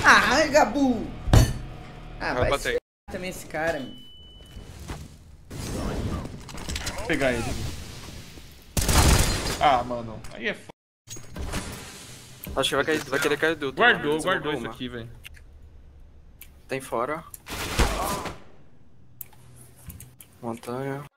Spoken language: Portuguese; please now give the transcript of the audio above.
Ah, Gabu! Ah, vai bater. também esse cara, mano. Vou pegar ele. Ah, mano. Aí é foda. Acho que vai querer cair do outro. Guardou isso aqui, velho. Tem fora. Montanha.